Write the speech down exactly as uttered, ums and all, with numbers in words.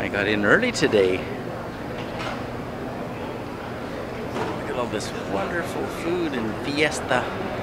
I got in early today. Look at all this wonderful food and fiesta.